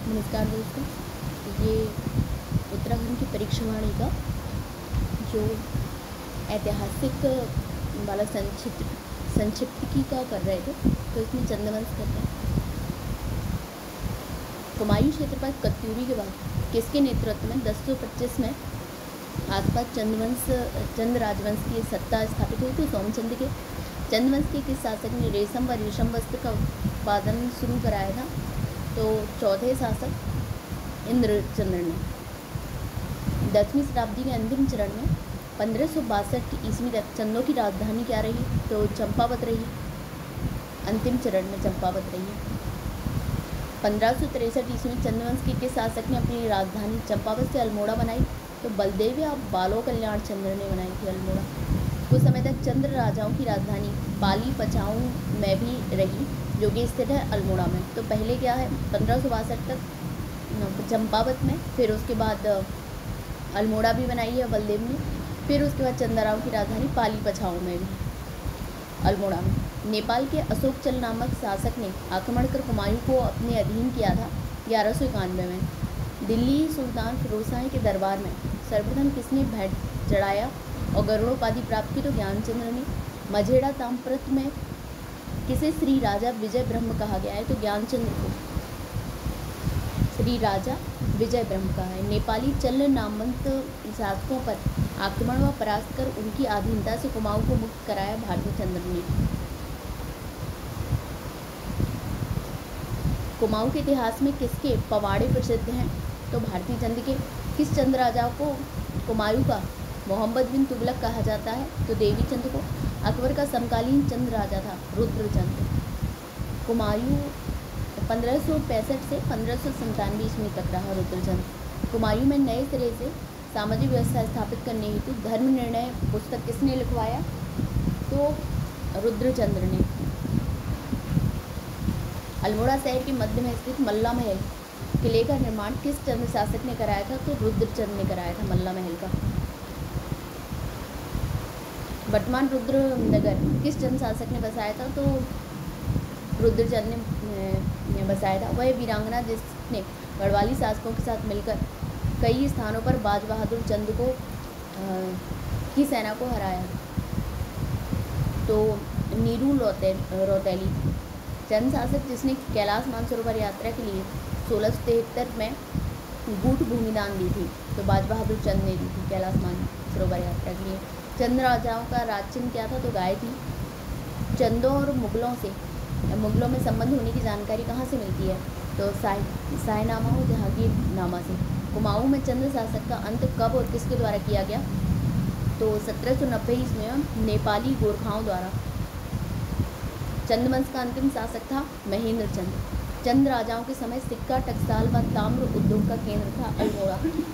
नमस्कार दोस्तों, ये उत्तराखंड की परीक्षावाणी का जो ऐतिहासिक वाला संक्षिप्तिकी का कर रहे थे, तो इसमें चंद्रवंश करते हैं। कुमायूं क्षेत्रपात कत्यूरी के बाद किसके नेतृत्व में 1025 में आसपास चंद राजवंश की सत्ता स्थापित हुई थी? सोमचंद के। चंद्रवंश के किस शासक ने रेशम व रेशम वस्त्र का उत्पादन शुरू कराया था? तो चौथे शासक इंद्रचंद्र ने। 10वीं शताब्दी के अंतिम चरण में 1562 ईस्वी तक चंदों की राजधानी क्या रही? तो चंपावत रही। अंतिम चरण में चंपावत रही। 1563 ईस्वी में चंद्रवंश के किस शासक ने अपनी राजधानी चंपावत से अल्मोड़ा बनाई? तो बलदेव या बालो कल्याण चंद्र ने बनाई थी अल्मोड़ा। कुछ समय तक चंद्र राजाओं की राजधानी पाली पचाऊ में भी रही, जो कि स्थित है अल्मोड़ा में। तो पहले क्या है, 1562 तक चंपावत में, फिर उसके बाद अल्मोड़ा भी बनाई है बलदेव ने, फिर उसके बाद चंद्राओं की राजधानी पाली पछाऊ में भी, अल्मोड़ा में। नेपाल के अशोकचल नामक शासक ने आक्रमण कर कुमायूं को अपने अधीन किया था 1191 में। दिल्ली सुल्तान फिरोज शाह के दरबार में सर्वप्रथम किसने भेंट चढ़ाया और गरुड़ोपाधि प्राप्त की? तो ज्ञानचंद्र ने। मझेड़ा ताम्रपत्र में किसे श्री राजा विजय ब्रह्म कहा गया है? तो ज्ञानचंद्र को श्री राजा विजय ब्रह्म कहा है। नेपाली चल नामवंत शासकों पर आक्रमण व परास्त कर उनकी अधीनता से कुमाऊं को मुक्त कराया भारती चंद्र ने। कुमाऊं के इतिहास में किसके पवाड़े प्रसिद्ध हैं? तो भारती चंद्र के। किस चंद्र राजा को कुमायूं का मोहम्मद बिन तुगलक कहा जाता है? तो देवी चंद्र को। अकबर का समकालीन चंद्र राजा था रुद्रचंद्र। कुमायूं 1565 से 1597 ईस्वी तक रहा रुद्रचंद्र। कुमायूं में नए सिरे से सामाजिक व्यवस्था स्थापित करने हेतु धर्म निर्णय पुस्तक किसने लिखवाया? तो रुद्रचंद्र ने। अल्मोड़ा शहर के मध्य में स्थित मल्ला महल किले का निर्माण किस चंद्र शासक ने कराया था? तो रुद्रचंद्र ने कराया था मल्ला महल का। वर्तमान रुद्रनगर किस चंद्र शासक ने बसाया था? तो रुद्रचंद्र ने बसाया था। वह वीरांगना जिसने गढ़वाली शासकों के साथ मिलकर कई स्थानों पर बाज बहादुर चंद को की सेना को हराया। तो नीरू रौतेली। चंद शासक जिसने कैलाश मानसरोवर यात्रा के लिए 1673 में गूढ़ भूमिदान दी थी? तो बाज बहादुर चंद ने दी थी कैलाश मानसरोवर यात्रा के लिए। चंद राजाओं का राजचिन्ह क्या था? तो गाय थी। चंदों और मुगलों में संबंध होने की जानकारी कहाँ से मिलती है? तो शाहनामा और जहांगीरनामा से। कुमाऊं में चंद्र शासक का अंत कब और किसके द्वारा किया गया? तो 1790 ईस्वी में नेपाली गोरखाओं द्वारा। चंद्रवंश का अंतिम शासक था महेंद्र चंद्र। चंद राजाओं के समय सिक्का, टकसाल व ताम्र उद्योग का केंद्र था अल्मोड़ा।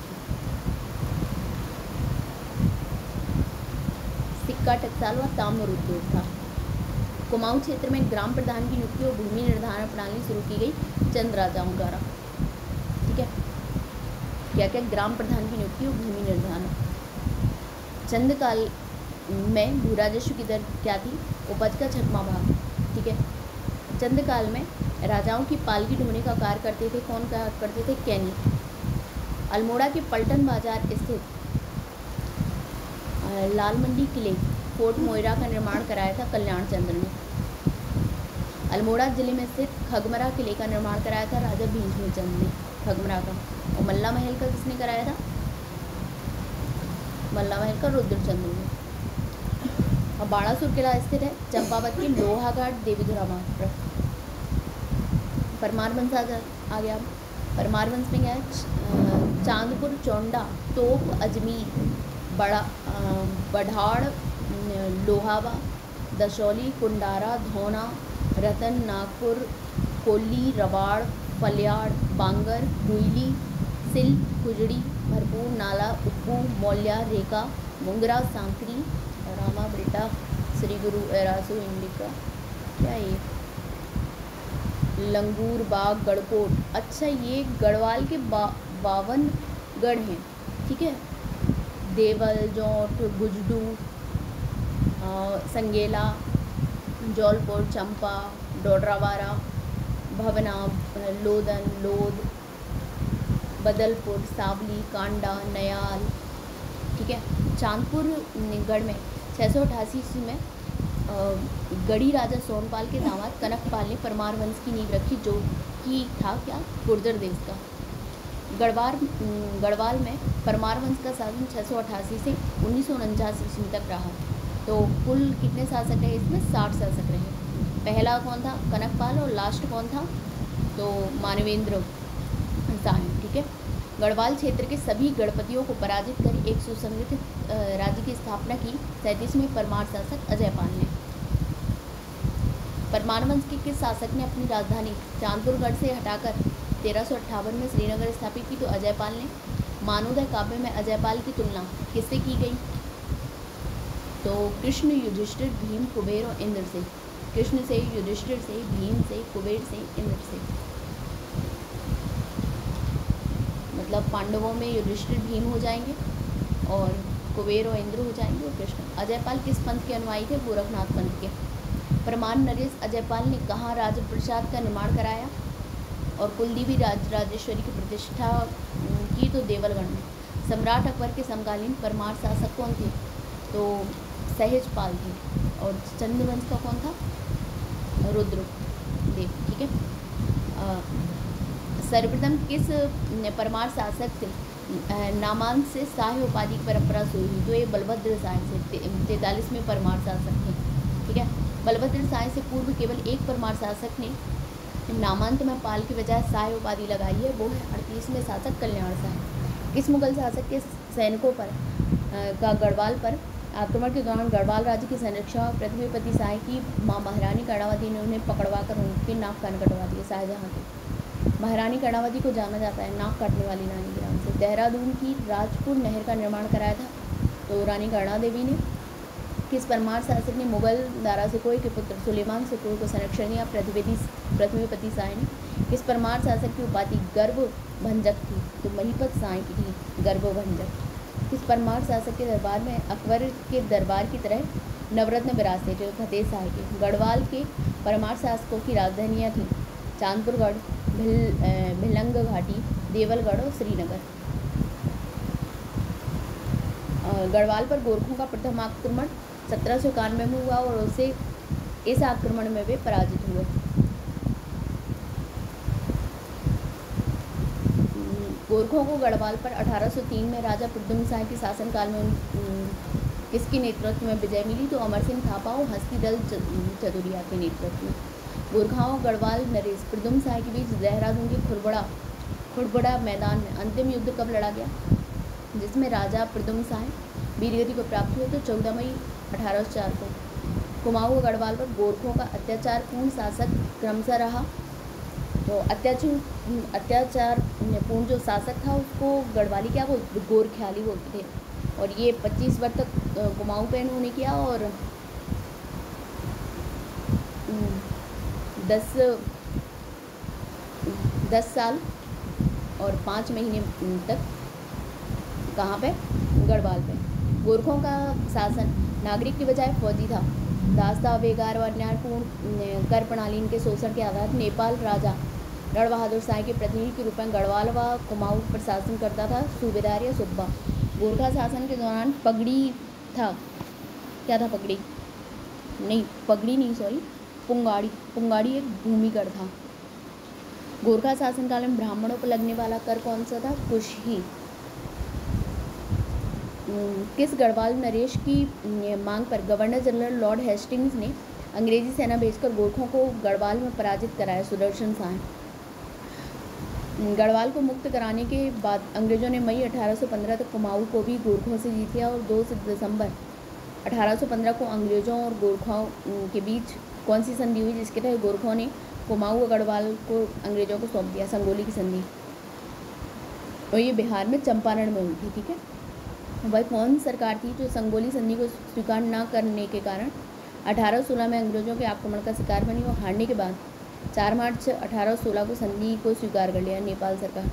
सिक्का, टकसाल व ताम्र उद्योग था। कुमाऊं क्षेत्र में ग्राम प्रधान की नियुक्ति और भूमि निर्धारण प्रणाली शुरू की गई चंद राजाओं द्वारा। ठीक है, क्या क्या? ग्राम प्रधान की नियुक्ति और भूमि निर्धारण। चंद काल में भू राजस्व की दर क्या थी? उपज का 6वां भाग। ठीक है, चंद काल में राजाओं की पालकी ढोने का कार्य करते थे। कौन कार्य करते थे? कैनी। अल्मोड़ा के पलटन बाजार स्थित लाल मंडी किले फोर्ट मोइरा का निर्माण कराया था कल्याण चंद्र ने। अल्मोड़ा जिले में स्थित खगमरा किले का निर्माण कराया था राजा भीष्मचंद्र ने, खगमरा का। और मल्ला महल का किसने कराया था? मल्ला महल का रुद्रचंद्र ने। और बाणासुर किला स्थित है चंपावत के लोहाघाट देवीधुरा मार्ग पर। परमार वंश आ गया। परमार वंश में क्या है? चांदपुर, चौंडा, तोप, अजमेर, बढ़ाड़, लोहावा, दशौली, कुंडारा, धौना, रतन, नागपुर, कोल्ली, रवाड़, फलियाड़, बांगर, हुईली, सिल, कुजड़ी, भरपूर, नाला, उप्पू, मौल्या, रेका, मुंगरा, सांकरी, रामा, ब्रिटा, श्री गुरु, एरासू, इंडिका, क्या ये? लंगूर, बाग, गढ़कोट। अच्छा, ये गढ़वाल के 52 गढ़ हैं। ठीक है, देवल, जोट, गुजडू, संगेला, जौलपुर, चंपा, डोडरावारा, भवना, लोदन, लोद, बदलपुर, सावली, कांडा, नयाल, ठीक है। चांदपुर गढ़ में 688 ईस्वी में गढ़ी राजा सोनपाल के दामाद कनकपाल ने परमार वंश की नींव रखी, जो कि था क्या, गुर्जर देश का। गढ़वाल में परमार वंश का शासन 688 से 1949 ईस्वी तक रहा। तो कुल कितने शासक रहे इसमें? 60 शासक रहे। पहला कौन था? कनकपाल, और लास्ट कौन था? तो मानवेंद्र शाही, ठीक है। गढ़वाल क्षेत्र के सभी गणपतियों को पराजित कर एक सुसंगठित राज्य की स्थापना की 37वें परमार शासक अजयपाल ने। परमार वंश के किस शासक ने अपनी राजधानी चांदपुरगढ़ से हटाकर 1358 में श्रीनगर स्थापित की? तो अजयपाल ने। मानवोदय काव्य में अजयपाल की तुलना किससे की गई? तो कृष्ण, युधिष्ठिर, भीम, कुबेर और इंद्र से। कृष्ण से, युधिष्ठिर से, भीम से, कुबेर से, इंद्र से। मतलब पांडवों में युधिष्ठिर, भीम हो जाएंगे और कुबेर और इंद्र हो जाएंगे और कृष्ण। अजयपाल किस पंथ के अनुयायी थे? गोरखनाथ पंथ के। परमार नरेश अजयपाल ने कहाँ राजप्रसाद का निर्माण कराया और कुलदेवी राजराजेश्वरी की प्रतिष्ठा की? तो देवलगढ़ में। सम्राट अकबर के समकालीन परमार शासक कौन थे? तो सहजपाल थे। और चंद्रवंश का कौन था? रुद्रदेव, ठीक है। सर्वप्रथम किस परमार शासक से नामांत से शाह उपाधि की परंपरा शुरू हुई? तो ये बलभद्र शाह से 43वें परमार शासक थे, ठीक है। बलभद्र शाह से पूर्व केवल एक परमार शासक ने नामांत में पाल की बजाय शाह उपाधि लगाई है, वो है 38वें शासक कल्याण शाह। किस मुगल शासक के सैनिकों पर का गढ़वाल पर आक्रमण के दौरान गढ़वाल राज्य की संरक्षा पृथ्वीपति शाह की माँ महारानी कर्णावती ने उन्हें पकड़वा कर उनके नाक कान कटवा दिए? शाहजहाँ के। महारानी कर्णावती को जाना जाता है नाक काटने वाली रानी के नाम से। देहरादून की राजपुर नहर का निर्माण कराया था? तो रानी कर्णा देवी ने। किस परमार शासक ने मुगल दारा सिकोई के पुत्र सुलेमान सिकोई को संरक्षण दिया? पृथ्वीपति शाह ने। किस परमार शासक की उपाधि गर्भभंजक थी? तो महीपत शाह की थी गर्भभंजक। किस परमार शासक के दरबार में अकबर के दरबार की तरह नवरत्न विराजते थे? फतेह शाह के। गढ़वाल के परमार शासकों की राजधानियाँ थीं चांदपुरगढ़, भिलंग घाटी, देवलगढ़ और श्रीनगर। गढ़वाल पर गोरखों का प्रथम आक्रमण 1791 में हुआ और उसे इस आक्रमण में वे पराजित हुए। गोरखों को गढ़वाल पर 1803 में राजा प्रद्युम्न शाह के शासनकाल में किसके नेतृत्व में विजय मिली? तो अमर सिंह थापा और हस्तीदल चतुरिया के नेतृत्व में। गोरखाओं गढ़वाल नरेश प्रद्युम्न शाह के बीच देहरादून के खुड़बड़ा मैदान में अंतिम युद्ध कब लड़ा गया, जिसमें राजा प्रद्युम्न शाह वीरगति को प्राप्त हुए? तो 14 मई 1804 को। कुमाऊं गढ़वाल पर गोरखों का अत्याचारपूर्ण शासक क्रमशः रहा? तो अत्याचार पूर्ण जो शासक था उसको गढ़वाली क्या बोलते? गोरख्याली बोलते थे। और ये 25 वर्ष तक कुमाऊं पे इन्होंने किया और 10 साल और 5 महीने तक कहाँ पे? गढ़वाल पे। गोरखों का शासन नागरिक की बजाय फौजी था। दास्ता बेगार और अन्यायपूर्ण कर प्रणाली इनके शोषण के आधार पर नेपाल राजा रण बहादुर शाह के प्रतिनिधि के रूप में गढ़वाल व कुमाऊं पर शासन करता था सूबेदार या सुब्बा। गोरखा शासन के दौरान पगड़ी था, क्या था? पगड़ी नहीं, सॉरी, पुंगाड़ी एक भूमिकर था। गोरखा शासनकाल में ब्राह्मणों पर लगने वाला कर कौन सा था? कुछ ही। किस गढ़वाल नरेश की मांग पर गवर्नर जनरल लॉर्ड हेस्टिंग्स ने अंग्रेजी सेना भेजकर गोरखों को गढ़वाल में पराजित कराया? सुदर्शन शाह। गढ़वाल को मुक्त कराने के बाद अंग्रेज़ों ने मई 1815 तक कुमाऊं को भी गोरखों से जीत लिया और 2 दिसंबर 1815 को अंग्रेज़ों और गोरखों के बीच कौन सी संधि हुई, जिसके तहत गोरखों ने कुमाऊं और गढ़वाल को अंग्रेज़ों को सौंप दिया? संगोली की संधि। और ये बिहार में चंपारण में हुई थी, ठीक है। वह कौन सरकार थी जो संगोली संधि को स्वीकार न करने के कारण 1816 में अंग्रेज़ों के आक्रमण का शिकार बनी और हारने के बाद 4 मार्च 1816 को संधि को स्वीकार कर लिया? नेपाल सरकार।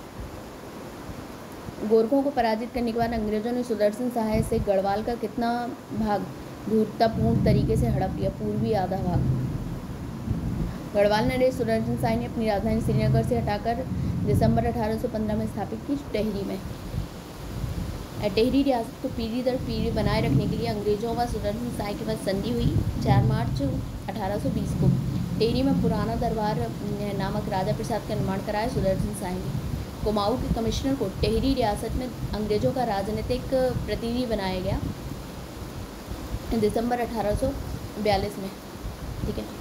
गोरखों को पराजित करने के बाद अंग्रेज़ों ने सुदर्शन शाह से गढ़वाल का कितना भाग धूर्ततापूर्ण तरीके से हड़प लिया? पूर्वी आधा भाग। गढ़वाल नरेश सुदर्शन शाही ने अपनी राजधानी श्रीनगर से हटाकर दिसंबर 1815 में स्थापित की टेहरी में। टेहरी रियासत को पीढ़ी दर पीढ़ी बनाए रखने के लिए अंग्रेजों व सुदर्शन शाही के बाद संधि हुई। 4 मार्च 1820 को टेहरी में पुराना दरबार नामक राजा प्रसाद का निर्माण कराया सुदर्शन शाही ने। कुमाऊं के कमिश्नर को टेहरी रियासत में अंग्रेजों का राजनीतिक प्रतिनिधि बनाया गया दिसंबर 1842 में। ठीक है,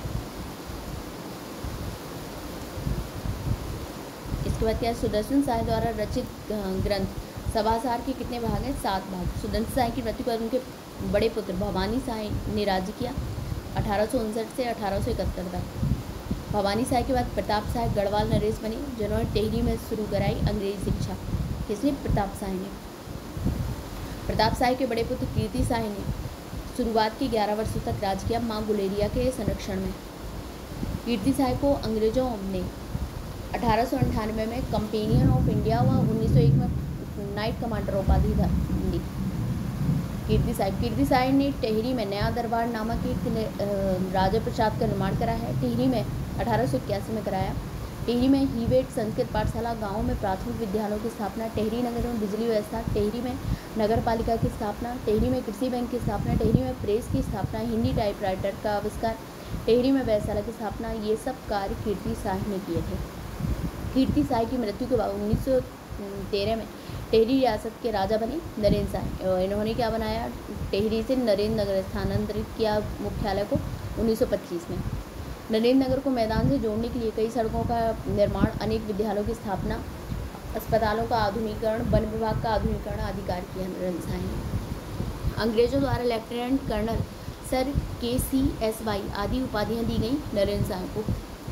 इसके बाद क्या, सुदर्शन शाही द्वारा रचित ग्रंथ सभासार के कितने भाग हैं? 7 भाग। सुदर्शन शाही की मृत्यु पर उनके बड़े पुत्र भवानी शाही ने राज्य किया 1859 से 1871 तक। भवानी शाही के बाद प्रताप शाही गढ़वाल नरेश बने, जिन्होंने टेहरी में शुरू कराई अंग्रेजी शिक्षा। किसने? प्रताप शाही ने। प्रताप शाही के बड़े पुत्र कीर्ति शाही ने शुरुआत के 11 वर्षों तक राज किया मां गुलेरिया के संरक्षण में। कीर्ति शाही को अंग्रेजों ने 1898 में कंपेनियन ऑफ इंडिया व 1901 में नाइट कमांडर उपाधि दी। कीर्ति शाही ने टेहरी में नया दरबार नामक एक राजा प्रसाद का निर्माण करा है। टेहरी में 1881 में कराया। टेहरी में हीवेट संस्कृत पाठशाला, गाँव में प्राथमिक विद्यालयों की स्थापना, टेहरी नगर में बिजली व्यवस्था, टेहरी में नगर पालिका की स्थापना, टेहरी में कृषि बैंक की स्थापना, टेहरी में प्रेस की स्थापना, हिंदी टाइपराइटर का आविष्कार, टेहरी में व्यवसाय की स्थापना, ये सब कार्य कीर्ति शाही ने किए थे। कीर्ति शाही की मृत्यु के बाद 1913 में टेहरी रियासत के राजा बने नरेंद्र शाही। इन्होंने क्या बनाया? टेहरी से नरेंद्र नगर स्थानांतरित किया मुख्यालय को 1925 में। नरेंद्र नगर को मैदान से जोड़ने के लिए कई सड़कों का निर्माण, अनेक विद्यालयों की स्थापना, अस्पतालों का आधुनिकीकरण, वन विभाग का आधुनिकीकरण आदि कार्य किया नरेंद्र शाही ने। अंग्रेजों द्वारा लेफ्टिनेंट कर्नल, सर KCSY आदि उपाधियाँ दी गई नरेंद्र शाही को।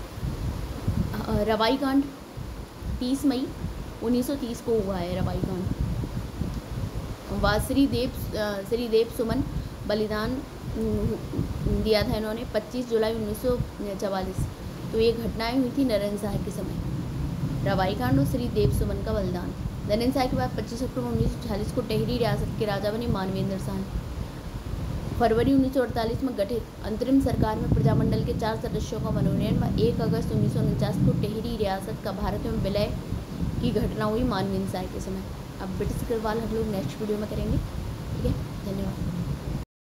रवाई कांड 30 मई 1930 को हुआ है। रवाई कांड श्रीदेव सुमन बलिदान दिया था इन्होंने 25 जुलाई 1944। तो ये घटनाएं हुई थी नरेंद्र शाही के समय, रवाई कांड और श्रीदेव सुमन का बलिदान। नरेंद्र शाही के बाद 25 अक्टूबर 1946 को टेहरी रियासत के राजा बने मानवेंद्र शाही। फरवरी 1948 में गठित अंतरिम सरकार में प्रजामंडल के 4 सदस्यों का मनोनयन व 1 अगस्त 1949 को टेहरी रियासत का भारत में विलय की घटना हुई मानवेंद्र शाही के समय। अब ब्रिटिश गढ़वाल हम लोग नेक्स्ट वीडियो में करेंगे। ठीक है, धन्यवाद।